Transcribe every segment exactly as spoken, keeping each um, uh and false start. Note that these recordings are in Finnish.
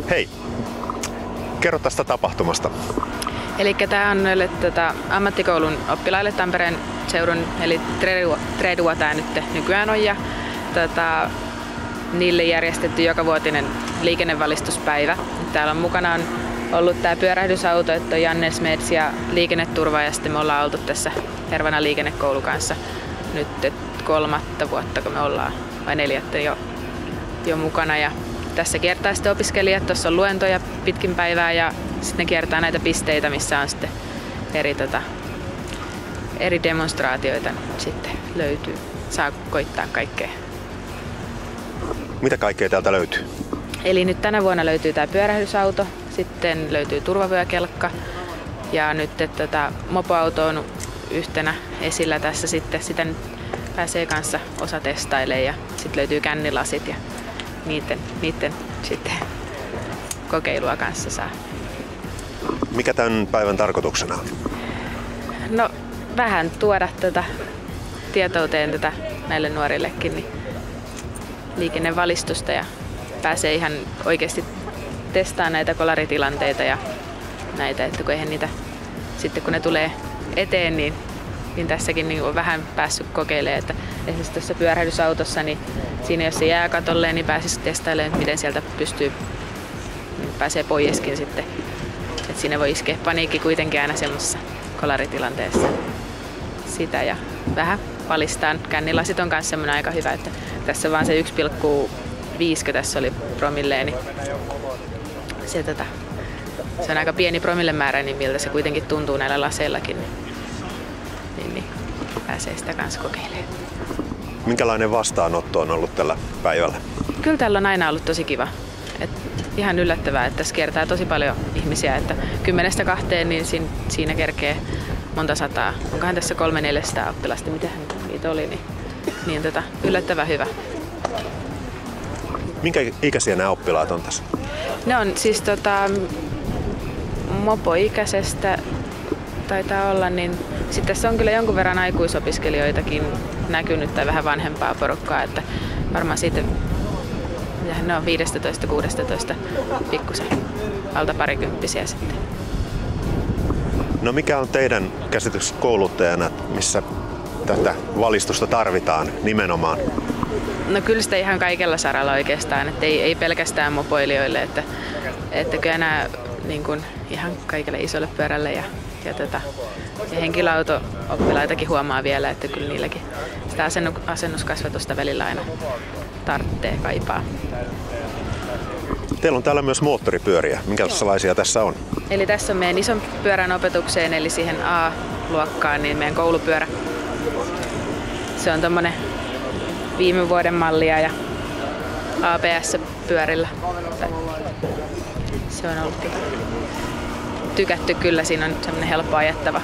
Hei, kerro tästä tapahtumasta. Eli tämä on noille tota, ammattikoulun oppilaille Tampereen seudun, eli Tredua tämä nyt nykyään on. Ja, tota, niille järjestetty jokavuotinen liikennevalistuspäivä. Täällä on mukana on ollut tämä pyörähdysauto, että on Janne Smeds ja liikenneturva, ja sitten me ollaan oltu tässä Hervana liikennekoulu kanssa nyt kolmatta vuotta, kun me ollaan, vai neljättä jo, jo mukana. Ja tässä kiertää sitten opiskelijat, tuossa on luentoja pitkin päivää ja sitten ne kiertää näitä pisteitä, missä on sitten eri, tota, eri demonstraatioita sitten löytyy. Saa koittaa kaikkea. Mitä kaikkea täältä löytyy? Eli nyt tänä vuonna löytyy tämä pyörähdysauto, sitten löytyy turvavyökelkka ja nyt että, tota, mopoauto on yhtenä esillä tässä sitten. Sitä nyt pääsee kanssa osa testailemaan ja sitten löytyy kännilasit ja niiden, niiden sitten kokeilua kanssa saa. Mikä tämän päivän tarkoituksena on? No vähän tuoda tätä tietouteen tätä näille nuorillekin niin liikennevalistusta ja pääsee ihan oikeasti testaamaan näitä kolaritilanteita ja näitä, että kun eihän niitä sitten kun ne tulee eteen, niin, niin tässäkin niin on vähän päässyt kokeilemaan, että esimerkiksi tuossa pyörähdysautossa, niin siinä jos se jää katolle, niin pääsisi testailemaan, miten sieltä pystyy, niin pääsee poiskin sitten. Että siinä voi iskeä paniikki kuitenkin aina semmoisessa kolaritilanteessa. Sitä ja vähän valistaan. Kännilasit on myös semmoinen aika hyvä, että tässä on vaan se yksi pilkku viisi, tässä oli promilleen, niin se, tota, se on aika pieni promillemäärä, niin miltä se kuitenkin tuntuu näillä laseillakin, niin, niin, niin pääsee sitä kanssa kokeilemaan. Minkälainen vastaanotto on ollut tällä päivällä? Kyllä täällä on aina ollut tosi kiva. Et ihan yllättävää, että tässä kiertää tosi paljon ihmisiä, että kymmenestä kahteen niin siinä, siinä kerkee monta sataa. Onkohan tässä kolme neljästä oppilasta, mitähän niitä oli, niin, niin tota, yllättävän hyvä. Minkä ikäisiä nämä oppilaat on tässä? Ne on siis tota, mopoikäisestä taitaa olla, niin sitten tässä on kyllä jonkun verran aikuisopiskelijoitakin näkynyt tai vähän vanhempaa porukkaa, että varmaan siitä ne on viisitoista kuusitoista pikkusen alta parikymppisiä sitten. No mikä on teidän käsitys kouluttajana, missä tätä valistusta tarvitaan nimenomaan? No kyllä sitä ihan kaikella saralla oikeastaan, että ei, ei pelkästään mopoilijoille, että, että kyllä nämä niin kuin ihan kaikille isolle pyörälle ja, ja, tota, ja henkilöauto-oppilaitakin huomaa vielä, että kyllä niilläkin sitä asennuskasvatusta välillä aina tarvitsee, kaipaa. Teillä on täällä myös moottoripyöriä. Minkälaisia tässä on? Eli tässä on meidän ison pyörän opetukseen, eli siihen A-luokkaan, niin meidän koulupyörä. Se on tommonen viime vuoden mallia ja A B S-pyörillä. Se on ollut tykätty kyllä, siinä on semmoinen helppo ajettava.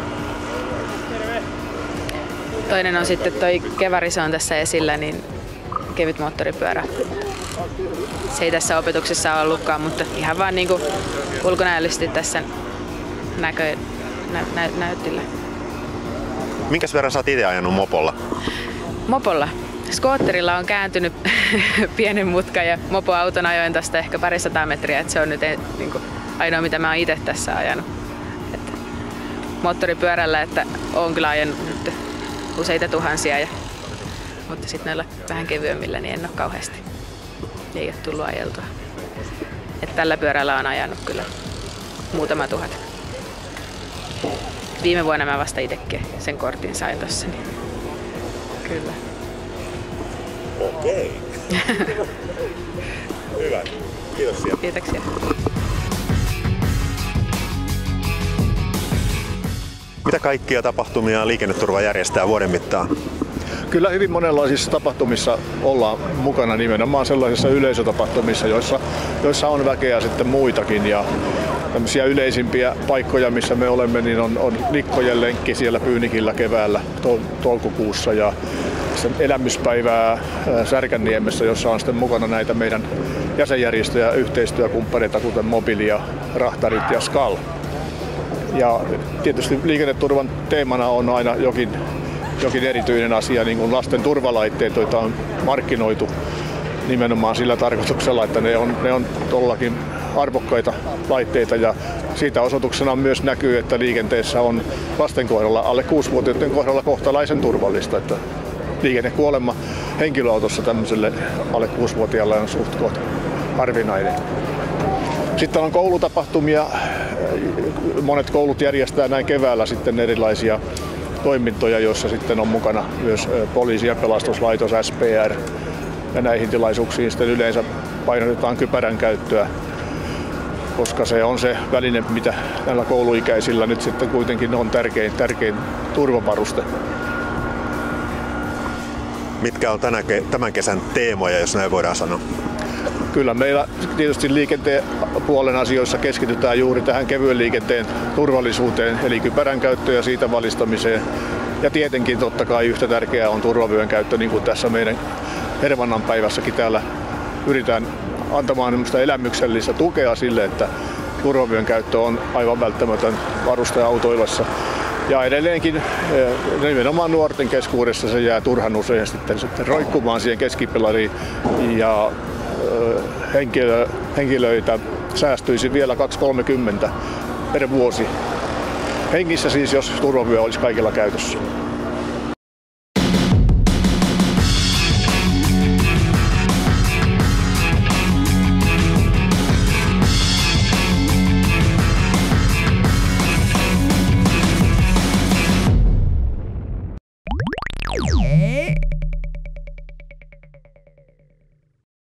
Toinen on sitten toi Kevari, se on tässä esillä, niin kevyt moottoripyörä. Se ei tässä opetuksessa ollutkaan, mutta ihan vaan niinku ulkonäöllisesti tässä näkö, nä, nä, näyttillä. Minkäs verran sä oot itse ajanut mopolla? Mopolla? Skootterilla on kääntynyt pienen mutkan ja mopoauton ajoin tästä ehkä parisataa metriä, että se on nyt niin kuin ainoa mitä mä oon itse tässä ajanut. Että moottoripyörällä, että oon kyllä ajanut nyt useita tuhansia, ja, mutta sitten näillä vähän kevyemmillä niin en ole kauheasti. Ei ole tullut ajeltua. Että tällä pyörällä on ajanut kyllä muutama tuhat. Viime vuonna mä vasta itsekin sen kortin sain tossa. Niin kyllä. Okei. Hyvä. Kiitoksia. Kiitoksia. Mitä kaikkia tapahtumia Liikenneturva järjestää vuoden mittaan? Kyllä hyvin monenlaisissa tapahtumissa ollaan mukana, nimenomaan sellaisissa yleisötapahtumissa, joissa, joissa on väkeä sitten muitakin. Ja tämmöisiä yleisimpiä paikkoja, missä me olemme, niin on, on Nikkojen lenkki siellä Pyynikillä keväällä toukokuussa ja elämyspäivää Särkänniemessä, jossa on sitten mukana näitä meidän jäsenjärjestöjä ja yhteistyökumppaneita, kuten Mobiili ja Rahtarit ja Skal. Ja tietysti liikenneturvan teemana on aina jokin, jokin erityinen asia, niin kuin lasten turvalaitteet, joita on markkinoitu nimenomaan sillä tarkoituksella, että ne on, ne on todellakin arvokkaita laitteita ja siitä osoituksena myös näkyy, että liikenteessä on lasten kohdalla, alle kuusivuotiaiden kohdalla kohtalaisen turvallista. Että liikennekuolema henkilöautossa tämmöiselle alle kuusivuotiaalle on suht kohta harvinainen. Sitten on koulutapahtumia. Monet koulut järjestää näin keväällä sitten erilaisia toimintoja, joissa sitten on mukana myös poliisi- ja pelastuslaitos, S P R. Ja näihin tilaisuuksiin sitten yleensä painotetaan kypärän käyttöä, koska se on se väline, mitä näillä kouluikäisillä nyt sitten kuitenkin on tärkein, tärkein turvavaruste. Mitkä on tänä, tämän kesän teemoja, jos näin voidaan sanoa? Kyllä meillä tietysti liikenteen puolen asioissa keskitytään juuri tähän kevyen liikenteen turvallisuuteen, eli kypärän käyttöön ja siitä valistamiseen. Ja tietenkin totta kai yhtä tärkeää on turvavyön käyttö, niin kuin tässä meidän Hervannan päivässäkin täällä yritetään antamaan elämyksellistä tukea sille, että turvavyön käyttö on aivan välttämätön varusteautoilassa. Ja edelleenkin nimenomaan nuorten keskuudessa se jää turhan usein sitten, sitten roikkumaan siihen keskipilariin ja henkilö, henkilöitä säästyisi vielä kaksisataakolmekymmentä per vuosi. Hengissä siis, jos turvavyö olisi kaikilla käytössä.